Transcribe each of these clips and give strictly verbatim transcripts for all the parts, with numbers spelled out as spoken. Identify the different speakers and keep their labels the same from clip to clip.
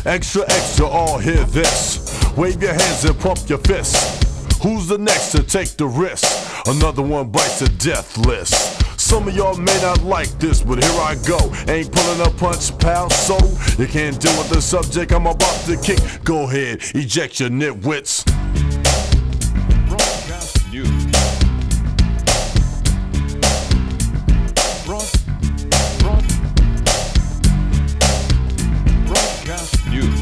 Speaker 1: Extra, extra, all hear this. Wave your hands and pump your fists. Who's the next to take the risk? Another one bites the death list. Some of y'all may not like this, but here I go. Ain't pulling a punch, pal, so you can't deal with the subject I'm about to kick. Go ahead, eject your nitwits.
Speaker 2: Broadcast news. Broad, broad, broadcast news.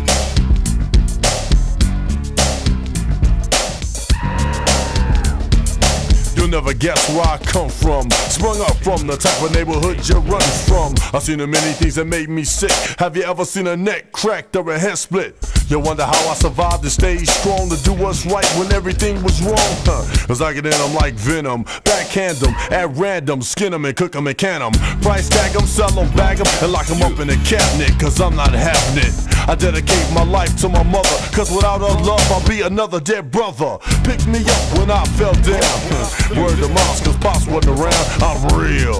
Speaker 1: You'll never guess where I come from. Sprung up from the type of neighborhood you run from. I've seen the many things that made me sick. Have you ever seen a neck cracked or a head split? You wonder how I survived and stayed strong to do what's right when everything was wrong, huh? Cause I get in them like venom, backhand them at random, skin them and cook them and can them. Price tag them, sell them, bag them, and lock them up in a cabinet, cause I'm not having it. I dedicate my life to my mother, cause without her love I'll be another dead brother. Pick me up when I fell down. Word to Moss, cause Pops wasn't around, I'm real.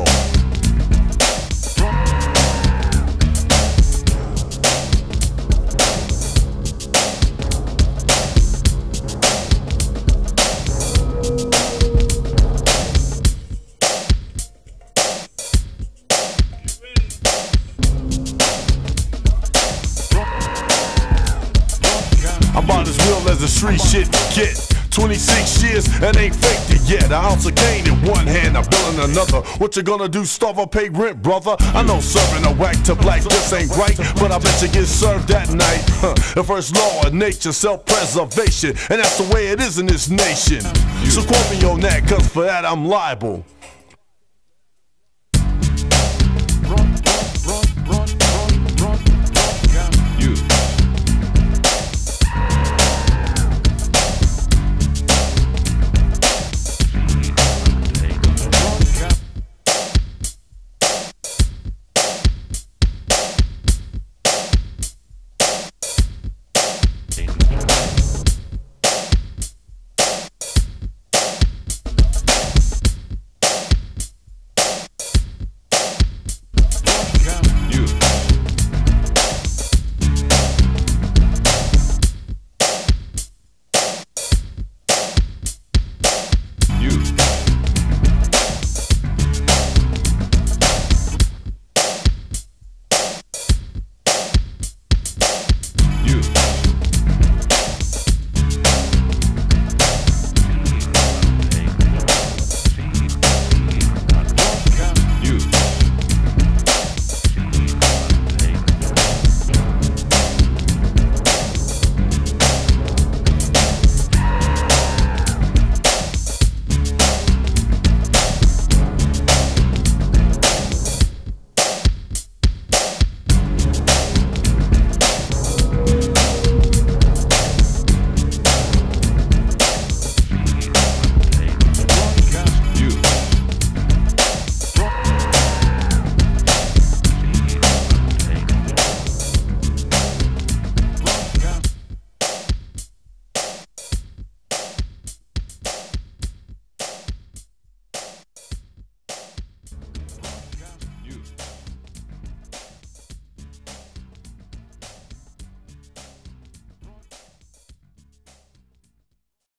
Speaker 1: I'm about as real as the street shit get. twenty-six years and ain't faked it yet. An ounce of cane in one hand, I'm billing another. What you gonna do, starve or pay rent, brother? I know serving a whack to black just ain't right, but I bet you get served that night. Huh. The first law of nature, self-preservation, and that's the way it is in this nation. So quote me on that, cause for that I'm liable.